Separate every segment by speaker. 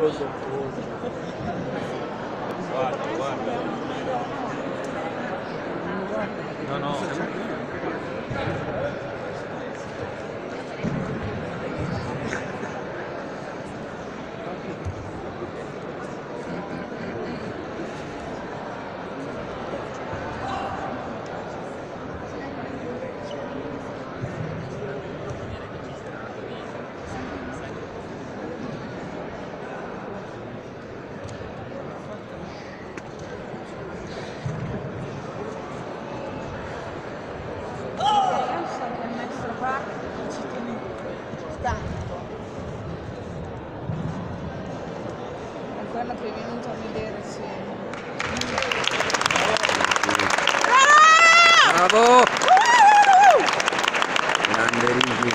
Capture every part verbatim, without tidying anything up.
Speaker 1: Guarda, guarda. No, no.
Speaker 2: Quella che è venuta a vedere se...
Speaker 3: Bravo! Grande Rigi.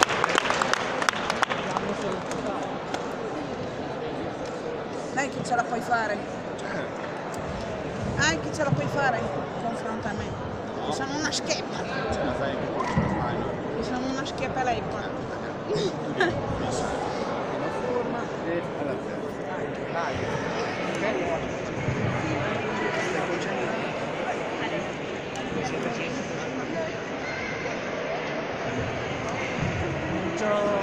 Speaker 2: Dai che ce la puoi fare. Dai che ce la puoi fare. Confronta a me. Io sono una scheppa. Io sono una scheppa lei qua.
Speaker 4: Ciao.